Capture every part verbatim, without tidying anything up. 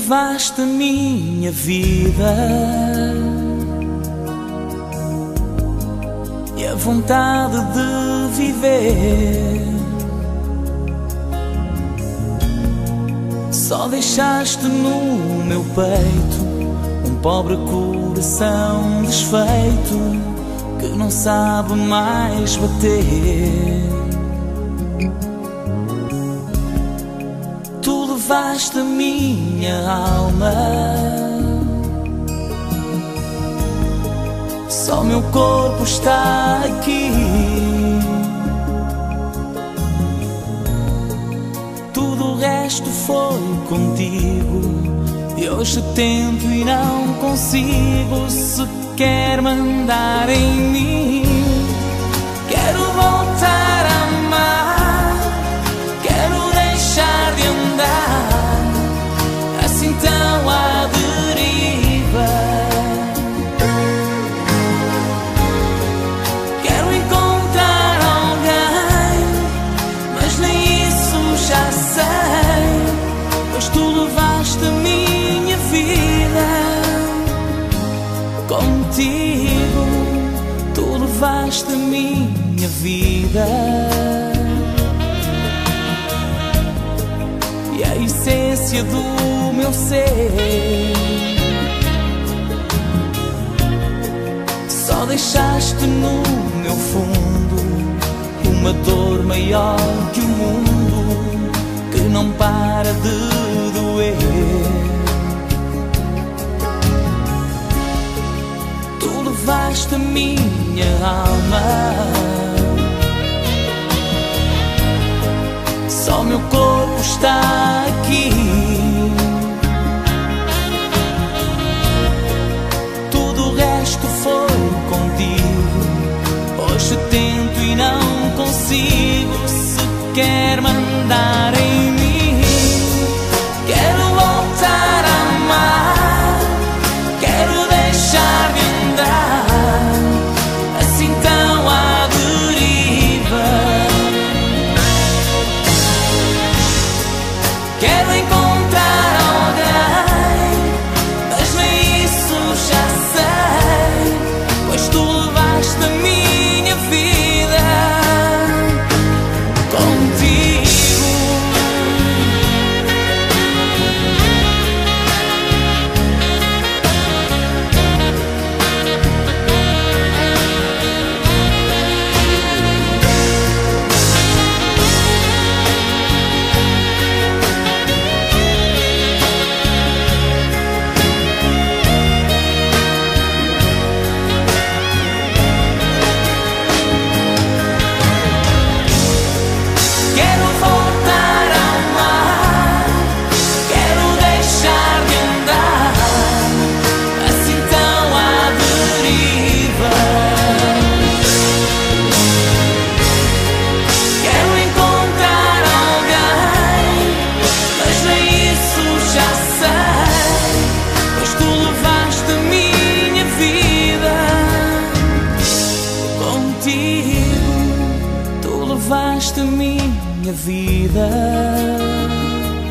levaste a minha vida e a vontade de viver. Só deixaste no meu peito um pobre coração desfeito que não sabe mais bater. Tu levaste a minha alma, só meu corpo está aqui. Tudo o resto foi contigo e hoje tento e não consigo sequer mandar em mim. Quero voltar a amar, quero deixar de andar assim tão à deriva. Quero encontrar alguém, mas nem isso já sei, pois tu levaste a minha vida. Contigo tu levaste a minha vida e a essência do meu ser. Só deixaste no meu fundo uma dor maior que o mundo, que não para de doer. Tu levaste a minha alma, só meu corpo está aqui. Tudo o resto foi contigo, hoje tento e não consigo sequer mandar em mim. Quero voltar a amar, quero deixar de andar assim tão à deriva. Quero encontrar alguém, mas nem isso já sei, pois tu levaste a minha vida. Contigo tu levaste a minha vida.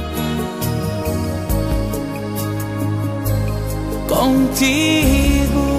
Contigo